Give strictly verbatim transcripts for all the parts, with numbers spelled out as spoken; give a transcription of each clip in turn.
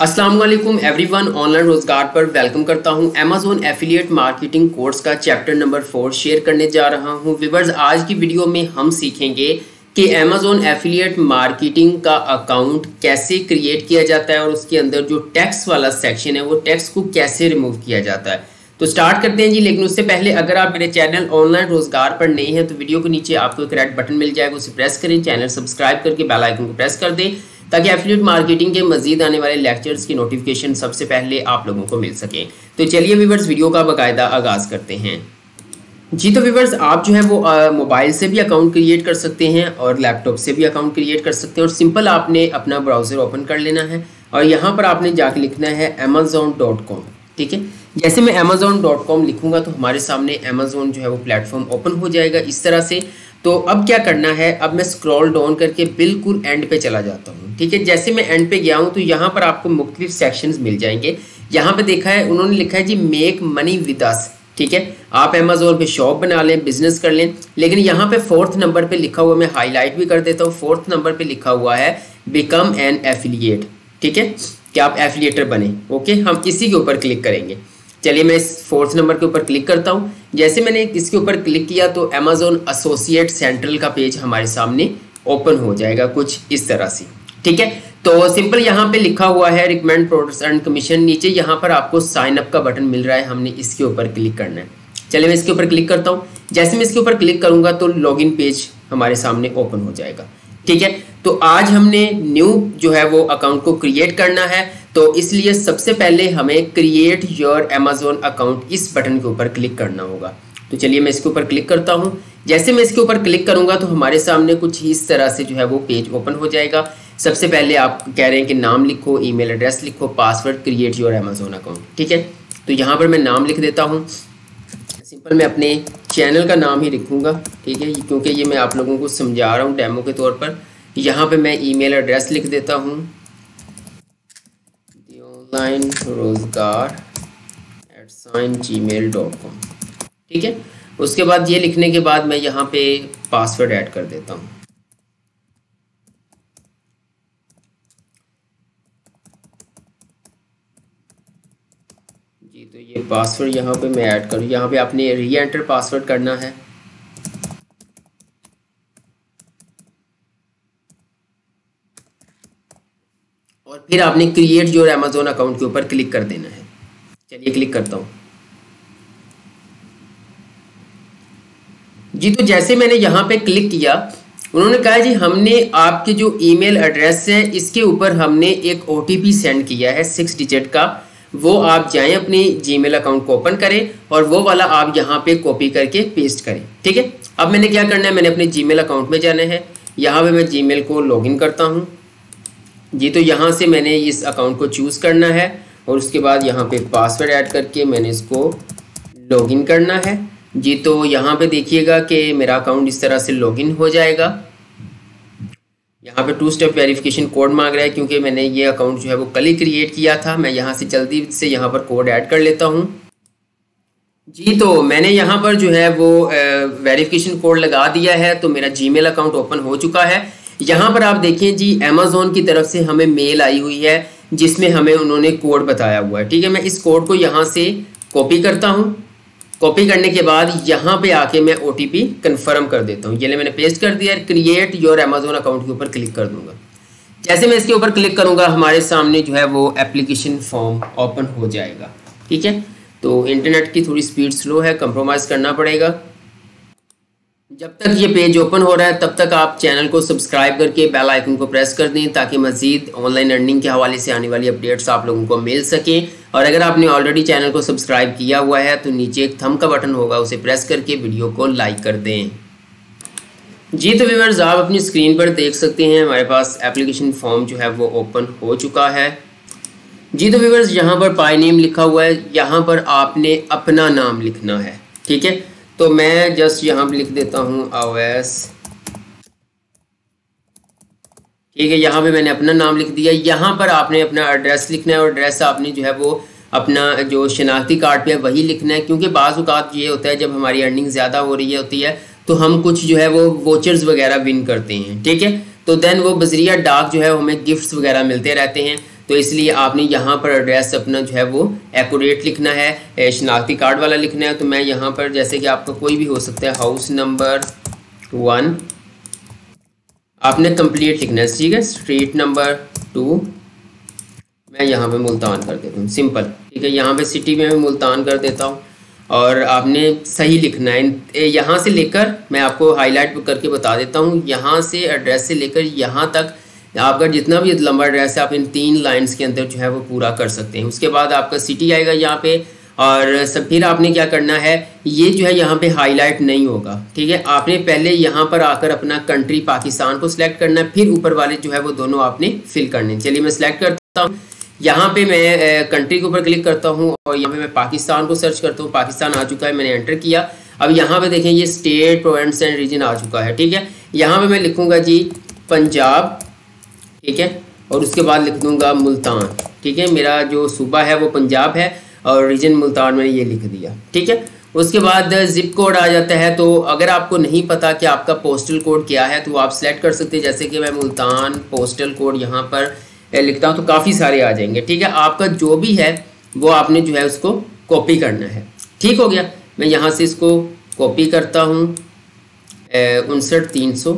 अस्सलाम वालेकुम everyone, online रोजगार पर वेलकम करता हूं। अमेज़न एफिलिएट मार्केटिंग कोर्स का चैप्टर नंबर फोर शेयर करने जा रहा हूं। व्यूअर्स, आज की वीडियो में हम सीखेंगे कि अमेज़न एफिलिएट मार्केटिंग का अकाउंट कैसे क्रिएट किया जाता है और उसके अंदर जो टैक्स वाला सेक्शन है वो टैक्स को कैसे रिमूव किया जाता है। तो स्टार्ट करते हैं जी। लेकिन उससे पहले अगर आप मेरे चैनल ऑनलाइन रोजगार पर नए हैं तो वीडियो के नीचे आपको एक रेड बटन मिल जाएगा, उसे प्रेस करें, चैनल सब्सक्राइब करके बेल आइकन को प्रेस कर दें ताकि एफिलिएट मार्केटिंग के मजीद आने वाले लेक्चर्स की नोटिफिकेशन सबसे पहले आप लोगों को मिल सके। तो चलिए व्यूअर्स, वीडियो का बाकायदा आगाज़ करते हैं जी। तो व्यूअर्स, आप जो है वो मोबाइल से भी अकाउंट क्रिएट कर सकते हैं और लैपटॉप से भी अकाउंट क्रिएट कर सकते हैं। और सिंपल आपने अपना ब्राउज़र ओपन कर लेना है और यहाँ पर आपने जाके लिखना है अमेज़न डॉट कॉम। ठीक है, जैसे मैं अमेज़न डॉट कॉम लिखूंगा तो हमारे सामने अमेज़न जो है वो प्लेटफॉर्म ओपन हो जाएगा इस तरह से। तो अब क्या करना है, अब मैं स्क्रॉल डाउन करके बिल्कुल एंड पे चला जाता हूँ। ठीक है, जैसे मैं एंड पे गया हूँ तो यहाँ पर आपको मुख्तलिफ सेक्शंस मिल जाएंगे। यहाँ पे देखा है, उन्होंने लिखा है जी मेक मनी विद अस। ठीक है, आप अमेज़न पे शॉप बना लें, बिजनेस कर लें। लेकिन यहाँ पे फोर्थ नंबर पे लिखा हुआ, मैं हाईलाइट भी कर देता हूँ, फोर्थ नंबर पे लिखा हुआ है बिकम एन एफिलिएट। ठीक है, कि आप एफिलिएटर बने। ओके, हम इसी के ऊपर क्लिक करेंगे। चलिए मैं इस फोर्थ नंबर के ऊपर क्लिक करता हूँ। जैसे मैंने इसके ऊपर क्लिक किया तो अमेज़न एसोसिएट सेंट्रल का पेज हमारे सामने ओपन हो जाएगा कुछ इस तरह से। ठीक है, तो सिंपल यहाँ पे लिखा हुआ है रिकमेंड प्रोडक्ट्स एंड कमीशन। नीचे यहाँ पर आपको साइन अप का बटन मिल रहा है, हमने इसके ऊपर क्लिक करना है। चलिए मैं इसके ऊपर क्लिक करता हूँ। जैसे मैं इसके ऊपर क्लिक करूँगा तो लॉगिन पेज हमारे सामने ओपन हो जाएगा। ठीक है, तो आज हमने न्यू जो है वो अकाउंट को क्रिएट करना है, तो इसलिए सबसे पहले हमें क्रिएट योर अमेज़न अकाउंट इस बटन के ऊपर क्लिक करना होगा। तो चलिए मैं इसके ऊपर क्लिक करता हूँ। जैसे मैं इसके ऊपर क्लिक करूँगा तो हमारे सामने कुछ इस तरह से जो है वो पेज ओपन हो जाएगा। सबसे पहले आप कह रहे हैं कि नाम लिखो, ईमेल एड्रेस लिखो, password, create your Amazon account. ठीक है, तो यहाँ पर मैं नाम लिख देता हूँ। सिंपल मैं अपने चैनल का नाम ही लिखूँगा। ठीक है, क्योंकि ये मैं आप लोगों को समझा रहा हूँ डेमो के तौर पर। यहाँ पे मैं ईमेल एड्रेस लिख देता हूँ, ऑनलाइन रोजगार at sign Gmail dot com. ठीक है, उसके बाद ये लिखने के बाद मैं यहाँ पे पासवर्ड ऐड कर देता हूँ। जी, तो ये पासवर्ड यहाँ पे मैं ऐड करूँ। यहाँ पे आपने री एंटर पासवर्ड करना है। और फिर आपने क्रिएट योर अमेज़न अकाउंट के ऊपर क्लिक कर देना है। चलिए क्लिक करता हूँ जी। तो जैसे मैंने यहाँ पे क्लिक किया, उन्होंने कहा जी हमने आपके जो ईमेल एड्रेस है इसके ऊपर हमने एक ओटीपी सेंड किया है सिक्स डिजिट का, वो आप जाएं अपनी जीमेल अकाउंट को ओपन करें और वो वाला आप यहाँ पे कॉपी करके पेस्ट करें। ठीक है, अब मैंने क्या करना है, मैंने अपने जीमेल अकाउंट में जाना है। यहाँ पे मैं जीमेल को लॉगिन करता हूँ जी। तो यहाँ से मैंने इस अकाउंट को चूज़ करना है और उसके बाद यहाँ पे पासवर्ड ऐड करके मैंने इसको लॉगिन करना है जी। तो यहाँ पे देखिएगा कि मेरा अकाउंट इस तरह से लॉगिन हो जाएगा। यहाँ पे टू स्टेप वेरिफिकेशन कोड मांग रहा है क्योंकि मैंने ये अकाउंट जो है वो कल ही क्रिएट किया था। मैं यहाँ से जल्दी से यहाँ पर कोड ऐड कर लेता हूँ जी। तो मैंने यहाँ पर जो है वो वेरिफिकेशन कोड लगा दिया है, तो मेरा जीमेल अकाउंट ओपन हो चुका है। यहाँ पर आप देखिए जी अमेज़न की तरफ से हमें मेल आई हुई है जिसमें हमें उन्होंने कोड बताया हुआ है। ठीक है, मैं इस कोड को यहाँ से कॉपी करता हूँ। कॉपी करने के बाद यहाँ पे आके मैं ओटीपी कंफर्म कर देता हूँ। ये मैंने पेस्ट कर दिया। क्रिएट योर अमेज़न अकाउंट के ऊपर क्लिक कर दूंगा। जैसे मैं इसके ऊपर क्लिक करूँगा हमारे सामने जो है वो एप्लीकेशन फॉर्म ओपन हो जाएगा। ठीक है, तो इंटरनेट की थोड़ी स्पीड स्लो है, कंप्रोमाइज़ करना पड़ेगा। जब तक ये पेज ओपन हो रहा है तब तक आप चैनल को सब्सक्राइब करके बेल आइकन को प्रेस कर दें ताकि मज़ीद ऑनलाइन अर्निंग के हवाले से आने वाली अपडेट्स आप लोगों को मिल सकें। और अगर आपने ऑलरेडी चैनल को सब्सक्राइब किया हुआ है तो नीचे एक थंब का बटन होगा, उसे प्रेस करके वीडियो को लाइक कर दें जी। तो व्यूअर्स, आप अपनी स्क्रीन पर देख सकते हैं हमारे पास एप्लीकेशन फॉर्म जो है वो ओपन हो चुका है जी। तो व्यूअर्स, यहाँ पर पाई नेम लिखा हुआ है, यहाँ पर आपने अपना नाम लिखना है। ठीक है, तो मैं जस्ट यहाँ पे लिख देता हूँ अवैस। ठीक है, यहाँ पे मैंने अपना नाम लिख दिया। यहाँ पर आपने अपना एड्रेस लिखना है और एड्रेस आपने जो है वो अपना जो शनाख्ती कार्ड पे है वही लिखना है, क्योंकि बाज़ औक़ात ये होता है जब हमारी अर्निंग ज़्यादा हो रही होती है तो हम कुछ जो है वो वोचर्स वगैरह विन करते हैं। ठीक है, तो देन वो बजरिया डाक जो है हमें गिफ्ट्स वगैरह मिलते रहते हैं। तो इसलिए आपने यहाँ पर एड्रेस अपना जो है वो एक्यूरेट लिखना है, शनाख्ती कार्ड वाला लिखना है। तो मैं यहाँ पर जैसे कि आपका कोई भी हो सकता है, हाउस नंबर वन आपने कंप्लीट लिखना है, ठीक है। स्ट्रीट नंबर टू मैं यहाँ पे मुल्तान कर देता हूँ, सिंपल, ठीक है। यहाँ पे सिटी में मैं मुल्तान कर देता हूँ और आपने सही लिखना है। यहाँ से लेकर मैं आपको हाईलाइट करके बता देता हूँ, यहाँ से एड्रेस से लेकर यहाँ तक आपका जितना भी लंबा एड्रेस है आप इन तीन लाइंस के अंदर जो है वो पूरा कर सकते हैं। उसके बाद आपका सिटी आएगा यहाँ पे और सब फिर आपने क्या करना है, ये जो है यहाँ पे हाईलाइट नहीं होगा, ठीक है। आपने पहले यहाँ पर आकर अपना कंट्री पाकिस्तान को सिलेक्ट करना है, फिर ऊपर वाले जो है वो दोनों आपने फिल करने। चलिए मैं सिलेक्ट करता हूँ, यहाँ पे मैं कंट्री के ऊपर क्लिक करता हूँ और यहाँ पे मैं पाकिस्तान को सर्च करता हूँ। पाकिस्तान आ चुका है, मैंने एंटर किया। अब यहाँ पे देखें ये स्टेट, प्रोविंस एंड रीजन आ चुका है, ठीक है। यहाँ पे मैं लिखूँगा जी पंजाब, ठीक है, और उसके बाद लिख दूँगा मुल्तान, ठीक है। मेरा जो सूबा है वो पंजाब है और रीजन मुल्तान मैंने ये लिख दिया, ठीक है। उसके बाद जिप कोड आ जाता है। तो अगर आपको नहीं पता कि आपका पोस्टल कोड क्या है तो आप सिलेक्ट कर सकते हैं, जैसे कि मैं मुल्तान पोस्टल कोड यहाँ पर लिखता हूँ तो काफ़ी सारे आ जाएंगे, ठीक है। आपका जो भी है वो आपने जो है उसको कॉपी करना है, ठीक हो गया। मैं यहाँ से इसको कॉपी करता हूँ उनसठ तीन सौ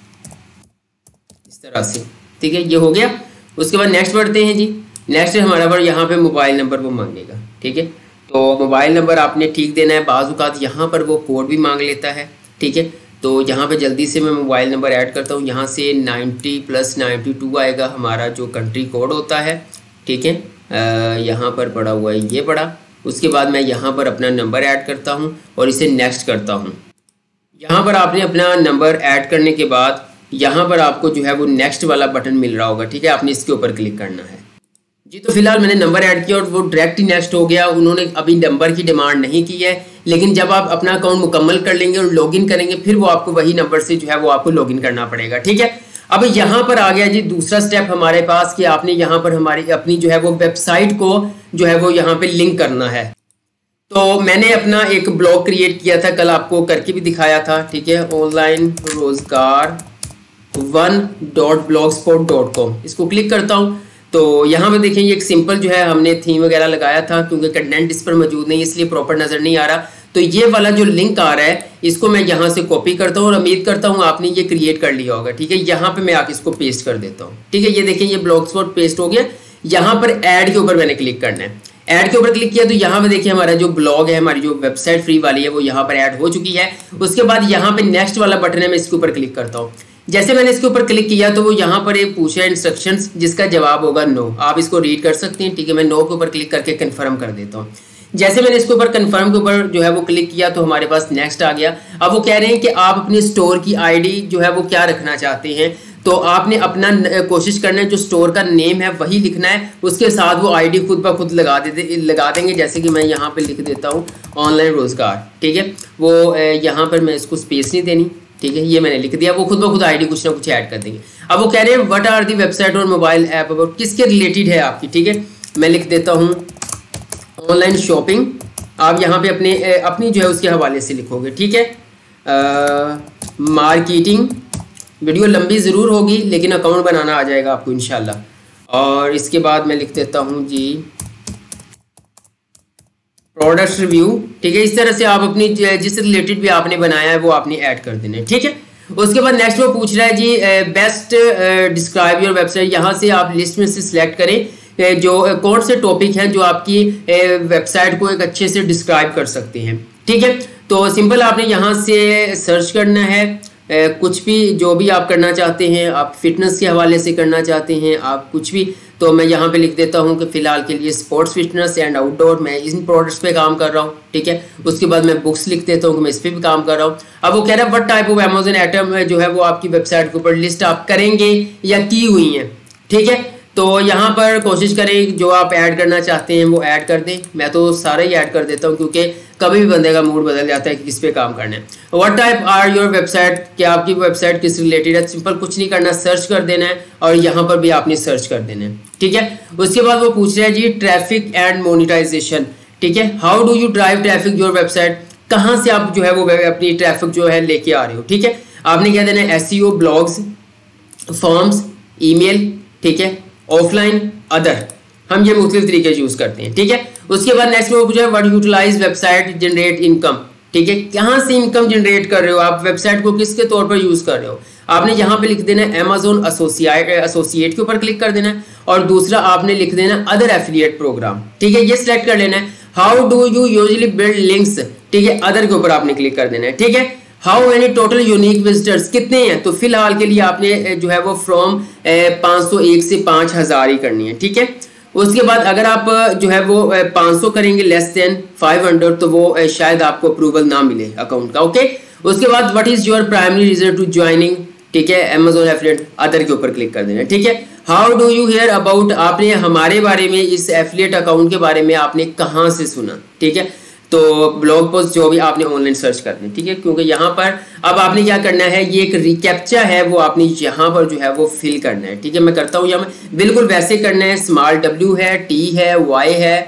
इस तरह से, ठीक है, ये हो गया। उसके बाद नेक्स्ट बढ़ते हैं जी। नेक्स्ट हमारा पर यहाँ पे मोबाइल नंबर वो मांगेगा, ठीक है। तो मोबाइल नंबर आपने ठीक देना है, बाज़ औक़ात यहाँ पर वो कोड भी मांग लेता है, ठीक है। तो यहाँ पे जल्दी से मैं मोबाइल नंबर ऐड करता हूँ। यहाँ से नाइन्टी प्लस नाइन्टी टू आएगा हमारा जो कंट्री कोड होता है, ठीक है। यहाँ पर पड़ा हुआ है, ये पड़ा। उसके बाद मैं यहाँ पर अपना नंबर ऐड करता हूँ और इसे नेक्स्ट करता हूँ। यहाँ पर आपने अपना नंबर ऐड करने के बाद यहाँ पर आपको जो है वो नेक्स्ट वाला बटन मिल रहा होगा, ठीक है। आपने इसके ऊपर क्लिक करना है जी। तो फिलहाल मैंने नंबर ऐड किया और वो डायरेक्ट ही नेक्स्ट हो गया। उन्होंने अभी नंबर की डिमांड नहीं की है, लेकिन जब आप अपना अकाउंट मुकम्मल कर लेंगे और लॉगिन करेंगे फिर वो आपको वही नंबर से जो है वो आपको लॉगिन करना पड़ेगा, ठीक है। अब यहाँ पर आ गया जी दूसरा स्टेप हमारे पास कि आपने यहाँ पर हमारी अपनी जो है वो वेबसाइट को जो है वो यहाँ पे लिंक करना है। तो मैंने अपना एक ब्लॉग क्रिएट किया था, कल आपको करके भी दिखाया था, ठीक है। ऑनलाइन रोजगार one dot blog spot dot com, इसको क्लिक करता हूँ। तो यहाँ पे देखें ये एक सिंपल जो है हमने थीम वगैरह लगाया था, क्योंकि कंटेंट इस पर मौजूद नहीं इसलिए प्रॉपर नज़र नहीं आ रहा। तो ये वाला जो लिंक आ रहा है इसको मैं यहाँ से कॉपी करता हूँ और उम्मीद करता हूँ आपने ये क्रिएट कर लिया होगा, ठीक है। यहाँ पे मैं आके इसको पेस्ट कर देता हूँ, ठीक है। ये देखें ये ब्लॉग स्पॉट पेस्ट हो गया। यहाँ पर ऐड के ऊपर मैंने क्लिक करना है। ऐड के ऊपर क्लिक किया तो यहाँ पे देखिए हमारा जो ब्लॉग है, हमारी जो वेबसाइट फ्री वाली है वो यहाँ पर ऐड हो चुकी है। उसके बाद यहाँ पे नेक्स्ट वाला बटन है, मैं इसके ऊपर क्लिक करता हूँ। जैसे मैंने इसके ऊपर क्लिक किया तो वो यहाँ पर एक पूछा है इंस्ट्रक्शंस, जिसका जवाब होगा नो। आप इसको रीड कर सकते हैं, ठीक है। मैं नो के ऊपर क्लिक करके कंफर्म कर देता हूँ। जैसे मैंने इसके ऊपर कंफर्म के ऊपर जो है वो क्लिक किया तो हमारे पास नेक्स्ट आ गया। अब वो कह रहे हैं कि आप अपने स्टोर की आईडी जो है वो क्या रखना चाहते हैं। तो आपने अपना कोशिश करना है जो स्टोर का नेम है वही लिखना है, उसके साथ वो आईडी खुद ब खुद लगा दे लगा देंगे। जैसे कि मैं यहाँ पे लिख देता हूँ ऑनलाइन रोजगार, ठीक है। वो यहाँ पर मैं इसको स्पेस नहीं देनी, ठीक है। ये मैंने लिख दिया, वो खुद ब खुद आईडी कुछ ना कुछ ऐड कर देंगे। अब वो कह रहे हैं व्हाट आर दी वेबसाइट और मोबाइल ऐप अबाउट, किसके रिलेटेड है आपकी, ठीक है। मैं लिख देता हूँ ऑनलाइन शॉपिंग। आप यहाँ पे अपने अपनी जो है उसके हवाले से लिखोगे, ठीक है। मार्केटिंग, वीडियो लंबी ज़रूर होगी लेकिन अकाउंट बनाना आ जाएगा आपको इंशाल्लाह। और इसके बाद मैं लिख देता हूँ जी प्रोडक्ट रिव्यू, ठीक है। इस तरह से आप अपनी जिस रिलेटेड भी आपने बनाया है वो आपने ऐड कर देना है, ठीक है। उसके बाद नेक्स्ट वो पूछ रहा है जी बेस्ट डिस्क्राइब योर वेबसाइट। यहाँ से आप लिस्ट में से सिलेक्ट करें जो कौन से टॉपिक हैं जो आपकी वेबसाइट को एक अच्छे से डिस्क्राइब कर सकते हैं, ठीक है। तो सिंपल आपने यहाँ से सर्च करना है कुछ भी जो भी आप करना चाहते हैं। आप फिटनेस के हवाले से करना चाहते हैं, आप कुछ भी। तो मैं यहाँ पे लिख देता हूँ कि फ़िलहाल के लिए स्पोर्ट्स फिटनेस एंड आउटडोर, मैं इन प्रोडक्ट्स पे काम कर रहा हूँ, ठीक है। उसके बाद मैं बुक्स लिख देता हूँ कि मैं इस पर भी काम कर रहा हूँ। अब वो कह रहा है what type of Amazon item जो है वो आपकी वेबसाइट के ऊपर लिस्ट आप करेंगे या की हुई हैं, ठीक है। तो यहाँ पर कोशिश करें जो आप ऐड करना चाहते हैं वो ऐड कर दें। मैं तो सारा ही ऐड कर देता हूँ क्योंकि कभी भी बंदे का मूड बदल जाता है कि किस पे काम करना है। What type are your website, कि आपकी वेबसाइट किस रिलेटेड है। सिंपल कुछ नहीं करना, सर्च कर देना है और यहाँ पर भी आपने सर्च कर देना है, ठीक है। उसके बाद वो पूछ रहे हैं जी ट्रैफिक एंड मोनिटाइजेशन, ठीक है। How do you drive traffic your website, कहाँ से आप जो है वो अपनी ट्रैफिक जो है लेके आ रहे हो, ठीक है। आपने क्या देना है एसईओ, ब्लॉग्स, फॉर्म्स, ईमेल, ठीक है, ऑफलाइन अदर, हम ये मुख्तलिफ तरीके यूज़ करते हैं, ठीक है। उसके बाद नेक्स्ट में वो पूछा what utilize website generate income, ठीक है, कहाँ से इनकम जनरेट कर रहे हो आप, वेबसाइट को किसके तौर पर यूज़ कर रहे हो। आपने यहाँ पे लिख देना है अमेजोन एसोसिएट एसोसिएट के ऊपर क्लिक कर देना है, और दूसरा आपने लिख देना अदर एफिलिएट प्रोग्राम, ठीक है, ये सिलेक्ट कर लेना है। How do you usually build links, ठीक है, अदर के ऊपर आपने क्लिक कर देना है, ठीक है। How many total unique visitors, कितने हैं, तो फिलहाल के लिए आपने जो है वो फ्रॉम पाँच सौ एक से पाँच हज़ार ही करनी है, ठीक है। उसके बाद अगर आप जो है वो पाँच सौ करेंगे लेस देन पाँच सौ, तो वो शायद आपको अप्रूवल ना मिले अकाउंट का, ओके। उसके बाद what is your primary reason to joining, ठीक है, अमेजोन एफिलिएट अदर के ऊपर क्लिक कर देना, ठीक है। How do you hear about, आपने हमारे बारे में, इस एफिलिएट अकाउंट के बारे में आपने कहाँ से सुना, ठीक है, तो ब्लॉग पोस्ट जो भी आपने ऑनलाइन सर्च करनी, ठीक है, क्योंकि यहाँ पर अब आपने क्या करना है, ये एक रिकैप्चा है वो आपने यहाँ पर जो है वो फिल करना है, ठीक है। मैं करता हूँ यहाँ में बिल्कुल वैसे करना है, स्मॉल डब्ल्यू है, टी है, वाई है,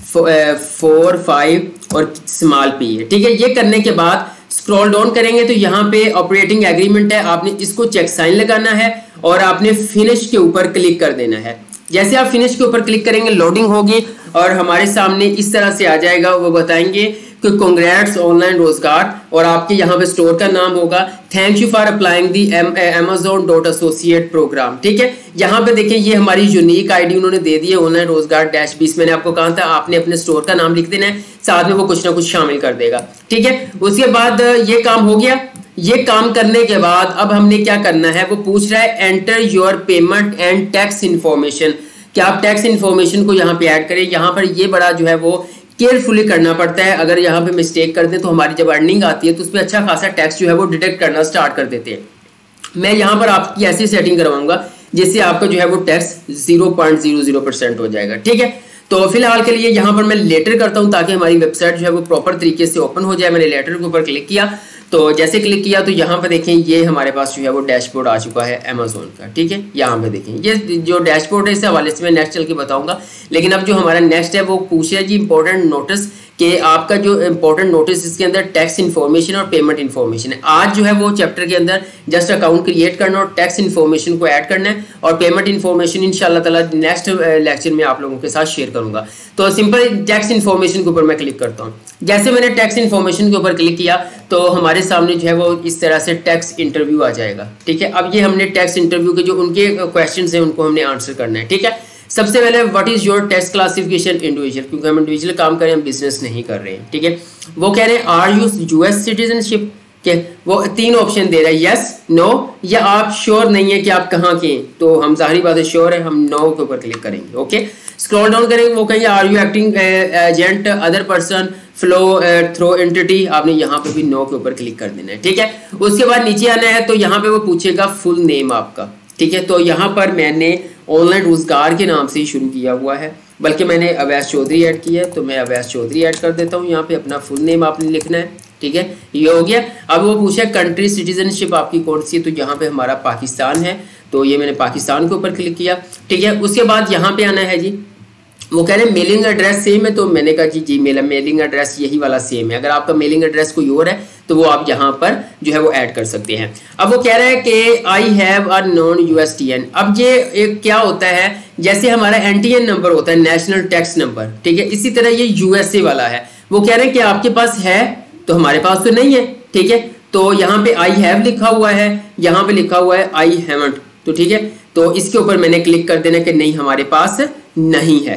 फोर फाइव और स्मॉल पी है, ठीक है। ये करने के बाद स्क्रॉल डाउन करेंगे तो यहाँ पे ऑपरेटिंग एग्रीमेंट है, आपने इसको चेक साइन लगाना है और आपने फिनिश के ऊपर क्लिक कर देना है। जैसे आप फिनिश के ऊपर क्लिक करेंगे लोडिंग होगी और हमारे सामने इस तरह से आ जाएगा, वो बताएंगे कि कांग्रेट्स ऑनलाइन रोजगार, और आपके यहाँ पे स्टोर का नाम होगा thank you for applying the Amazon dot associate program, ठीक है। यहाँ पे देखें ये हमारी यूनिक आईडी उन्होंने दे दी है, ऑनलाइन रोजगार डैश बीस। मैंने आपको कहा था आपने अपने स्टोर का नाम लिख देना है, साथ में वो कुछ ना कुछ शामिल कर देगा, ठीक है। उसके बाद ये काम हो गया। ये काम करने के बाद अब हमने क्या करना है, वो पूछ रहा है enter your payment and tax information, क्या आप टैक्स इन्फॉर्मेशन को यहाँ पे ऐड करें। यहाँ पर ये बड़ा जो है वो केयरफुली करना पड़ता है, अगर यहाँ पे मिस्टेक कर दें तो हमारी जब अर्निंग आती है तो उसमें अच्छा खासा टैक्स जो है वो डिटेक्ट करना स्टार्ट कर देते हैं। मैं यहाँ पर आपकी ऐसी सेटिंग करवाऊंगा जिससे आपका जो है वो tax zero point zero zero percent हो जाएगा, ठीक है। तो फिलहाल के लिए यहाँ पर मैं लेटर करता हूँ ताकि हमारी वेबसाइट जो है वो प्रॉपर तरीके से ओपन हो जाए। मैंने लेटर के ऊपर क्लिक किया, तो जैसे क्लिक किया तो यहाँ पे देखें ये हमारे पास जो है वो डैशबोर्ड आ चुका है अमेजोन का, ठीक है। यहाँ पे देखें ये जो डैशबोर्ड है इस हवाले से मैं नेक्स्ट चल के बताऊंगा, लेकिन अब जो हमारा नेक्स्ट है वो पूछे जी इंपॉर्टेंट नोटिस कि आपका जो इंपॉर्टेंट नोटिस इसके अंदर टैक्स इन्फॉर्मेशन और पेमेंट इन्फॉर्मेशन है। आज जो है वो चैप्टर के अंदर जस्ट अकाउंट क्रिएट करना और टैक्स इन्फॉर्मेशन को ऐड करना है, और पेमेंट इन्फॉर्मेशन इंशाल्लाह ताला नेक्स्ट लेक्चर में आप लोगों के साथ शेयर करूंगा। तो सिंपल टैक्स इन्फॉर्मेशन के ऊपर मैं क्लिक करता हूँ। जैसे मैंने टैक्स इन्फॉर्मेशन के ऊपर क्लिक किया तो हमारे सामने जो है वो इस तरह से टैक्स इंटरव्यू आ जाएगा, ठीक है। अब ये हमने टैक्स इंटरव्यू के जो उनके क्वेश्चन हैं उनको हमने आंसर करना है, ठीक है। सबसे पहले what is your tax classification individual, क्योंकि हम इंडिविजुअल काम कर रहे हैं, हम बिजनेस नहीं कर रहे हैं, ठीक है। वो कह रहे हैं आर यू यूएस सिटीजनशिप के, वो तीन ऑप्शन दे रहा है यस नो या आप श्योर नहीं है कि आप कहाँ के हैं, तो हम जाहिर बात है श्योर है, हम नो के ऊपर क्लिक करेंगे, ओके। स्क्रॉल डाउन करेंगे, वो कहेंगे are you acting agent other person flow through entity, आपने यहाँ पे भी नो के ऊपर क्लिक कर देना है, ठीक है। उसके बाद नीचे आना है तो यहाँ पे वो पूछेगा फुल नेम आपका, ठीक है। तो यहाँ पर मैंने ऑनलाइन रोजगार के नाम से ही शुरू किया हुआ है, बल्कि मैंने अवैस चौधरी ऐड किया है, तो मैं अवैस चौधरी ऐड कर देता हूँ। यहाँ पे अपना फुल नेम आपने लिखना है, ठीक है, ये हो गया। अब वो पूछा कंट्री सिटीजनशिप आपकी कौन सी है, तो यहाँ पे हमारा पाकिस्तान है, तो ये मैंने पाकिस्तान के ऊपर क्लिक किया, ठीक है। उसके बाद यहाँ पे आना है जी, वो कह रहे हैं मेलिंग एड्रेस सेम है, तो मैंने कहा जी जी मेरा मेलिंग एड्रेस यही वाला सेम है। अगर आपका मेलिंग एड्रेस कोई और है तो वो आप यहाँ पर जो है वो ऐड कर सकते हैं। अब वो कह रहा है कि आई हैव अ नॉन यूएसटीएन। अब ये एक क्या होता है, जैसे हमारा एनटीएन नंबर होता है नेशनल टैक्स नंबर, ठीक है, इसी तरह ये यूएसए वाला है। वो कह रहे हैं कि आपके पास है, तो हमारे पास तो नहीं है, ठीक है। तो यहाँ पे आई हैव लिखा हुआ है, यहाँ पे लिखा हुआ है आई हैवंट, तो ठीक है, तो इसके ऊपर मैंने क्लिक कर देना कि नहीं हमारे पास नहीं है।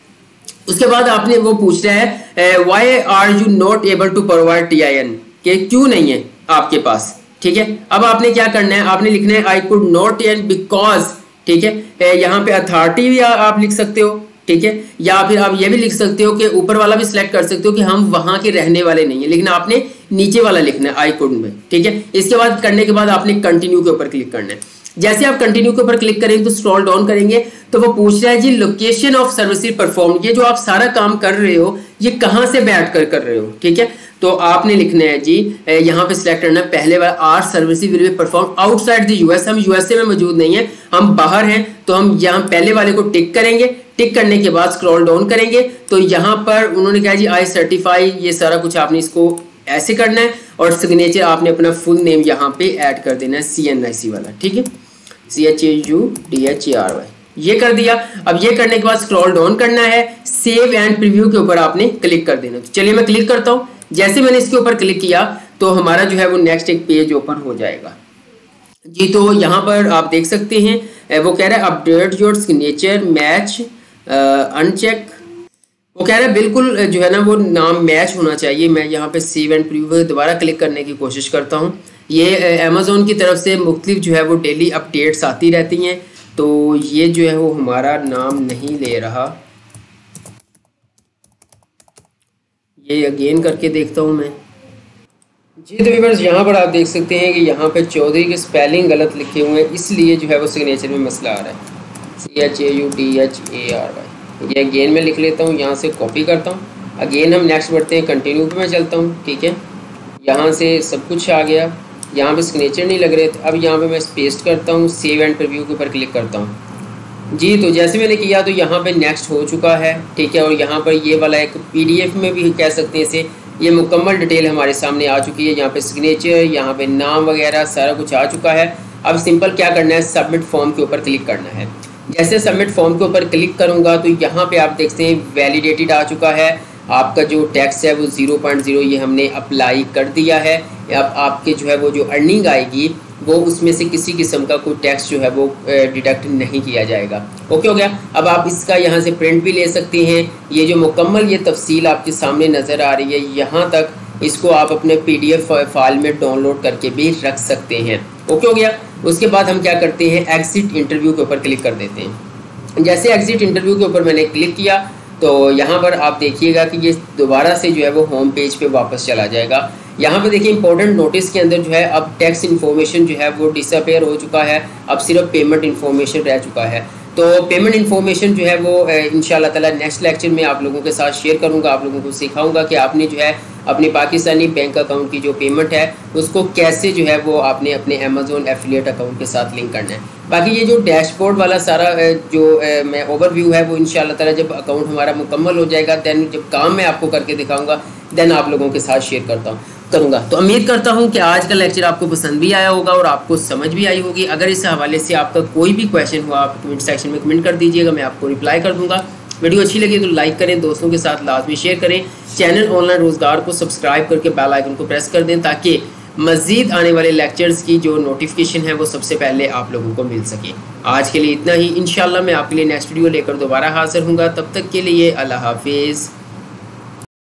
उसके बाद आपने वो पूछ रहा है why are you not able to provide T I N, कि क्यों नहीं है आपके पास, ठीक है। अब आपने क्या करना है, आपने लिखना है I could not N because, ठीक है। यहाँ पे अथॉरिटी भी आप लिख सकते हो, ठीक है, या फिर आप ये भी लिख सकते हो कि ऊपर वाला भी सिलेक्ट कर सकते हो कि हम वहां के रहने वाले नहीं है, लेकिन आपने नीचे वाला लिखना है आई कुड में, ठीक है। इसके बाद करने के बाद आपने कंटिन्यू के ऊपर क्लिक करना है। जैसे आप कंटिन्यू के ऊपर क्लिक करेंगे तो स्क्रॉल डाउन करेंगे तो वो पूछ रहा है जी लोकेशन ऑफ सर्विसेज परफॉर्म, ये जो आप सारा काम कर रहे हो ये कहाँ से बैठ कर कर रहे हो, ठीक है। तो आपने लिखना है जी यहाँ पे सिलेक्ट करना है पहले वाला are services will be perform outside the US, हम यूएसए में मौजूद नहीं है, हम बाहर हैं, तो हम यहाँ पहले वाले को टिक करेंगे। टिक करने के बाद स्क्रॉल डाउन करेंगे तो यहाँ पर उन्होंने कहा जी आई सर्टिफाई, ये सारा कुछ आपने इसको ऐसे करना है, और सिग्नेचर आपने अपना फुल नेम यहाँ पे ऐड कर देना है सी एन आई सी वाला, ठीक है, C H A U D H A R Y, ये कर दिया। अब ये करने के बाद स्क्रॉल डाउन करना है, सेव एंड प्रीव्यू के ऊपर आपने क्लिक कर देना। तो चलिए मैं क्लिक करता हूँ। जैसे मैंने इसके ऊपर क्लिक किया तो हमारा जो है वो नेक्स्ट एक पेज ओपन हो जाएगा जी। तो यहाँ पर आप देख सकते हैं वो कह रहा है update your signature match uncheck. वो कह रहा है बिल्कुल जो है ना वो नाम मैच होना चाहिए। मैं यहाँ पे सेव एंड प्रीव्यू दोबारा क्लिक करने की कोशिश करता हूँ। ये अमेज़ॉन की तरफ से मुख्तलिफ जो है वो डेली अपडेट्स आती रहती हैं। तो ये जो है वो हमारा नाम नहीं ले रहा। ये अगेन करके देखता हूँ मैं जी। तो व्यूअर्स यहाँ पर आप देख सकते हैं कि यहाँ पे चौधरी के स्पेलिंग गलत लिखे हुए हैं, इसलिए जो है वो सिग्नेचर में मसला आ रहा है। C H A U D H A R Y. ये अगेन में लिख लेता हूँ, यहाँ से कॉपी करता हूँ। अगेन हम नेक्स्ट बढ़ते हैं, कंटिन्यू पे मैं चलता हूँ। ठीक है, यहाँ से सब कुछ आ गया। यहाँ पे सिग्नेचर नहीं लग रहे थे। अब यहाँ पे मैं पेस्ट करता हूँ, सेव एंड प्रीव्यू के ऊपर क्लिक करता हूँ जी। तो जैसे मैंने किया तो यहाँ पे नेक्स्ट हो चुका है। ठीक है, और यहाँ पर ये वाला एक पीडीएफ में भी कह सकते हैं इसे, ये मुकम्मल डिटेल हमारे सामने आ चुकी है। यहाँ पे सिग्नेचर, यहाँ पे नाम वगैरह सारा कुछ आ चुका है। अब सिंपल क्या करना है, सबमिट फॉर्म के ऊपर क्लिक करना है। जैसे सबमिट फॉर्म के ऊपर क्लिक करूँगा तो यहाँ पे आप देखते हैं वैलिडेटेड आ चुका है। आपका जो टैक्स है वो ज़ीरो पॉइंट ज़ीरो ये हमने अप्लाई कर दिया है। अब आपके जो है वो जो अर्निंग आएगी वो उसमें से किसी किस्म का कोई टैक्स जो है वो डिडक्ट नहीं किया जाएगा। ओके हो गया। अब आप इसका यहाँ से प्रिंट भी ले सकते हैं। ये जो मुकम्मल ये तफसील आपके सामने नज़र आ रही है, यहाँ तक इसको आप अपने पीडीएफ फाइल में डाउनलोड करके भी रख सकते हैं। ओके हो गया। उसके बाद हम क्या करते हैं, एग्जिट इंटरव्यू के ऊपर क्लिक कर देते हैं। जैसे एग्जिट इंटरव्यू के ऊपर मैंने क्लिक किया तो यहाँ पर आप देखिएगा कि ये दोबारा से जो है वो होम पेज पे वापस चला जाएगा। यहाँ पे देखिए इंपॉर्टेंट नोटिस के अंदर जो है अब टैक्स इन्फॉर्मेशन जो है वो डिसअपेयर हो चुका है। अब सिर्फ पेमेंट इन्फॉर्मेशन रह चुका है। तो पेमेंट इन्फॉर्मेशन जो है वो इंशाल्लाह ताला नेक्स्ट लेक्चर में आप लोगों के साथ शेयर करूँगा। आप लोगों को सिखाऊंगा कि आपने जो है अपने पाकिस्तानी बैंक अकाउंट की जो पेमेंट है उसको कैसे जो है वो आपने अपने अमेज़ॉन एफिलिएट अकाउंट के साथ लिंक करना है। बाकी ये जो डैशबोर्ड वाला सारा जो मैं ओवरव्यू है वो इंशाल्लाह ताला जब अकाउंट हमारा मुकम्मल हो जाएगा, दैन जब काम मैं आपको करके दिखाऊंगा, देन आप लोगों के साथ शेयर करता हूँ करूँगा। तो उम्मीद करता हूँ कि आज का लेक्चर आपको पसंद भी आया होगा और आपको समझ भी आई होगी। अगर इस हवाले से आपका कोई भी क्वेश्चन हुआ आप कमेंट सेक्शन में कमेंट कर दीजिएगा, मैं आपको रिप्लाई कर दूँगा। वीडियो अच्छी लगी तो लाइक करें, दोस्तों के साथ लाजमी शेयर करें। चैनल ऑनलाइन रोज़गार को सब्सक्राइब करके बेल आइकन को प्रेस कर दें ताकि मज़ीद आने वाले लेक्चर्स की जो नोटिफिकेशन है वो सबसे पहले आप लोगों को मिल सके। आज के लिए इतना ही। इंशाल्लाह मैं आपके लिए नेक्स्ट वीडियो लेकर दोबारा हाजिर हूँगा। तब तक के लिए अल्लाह हाफिज़।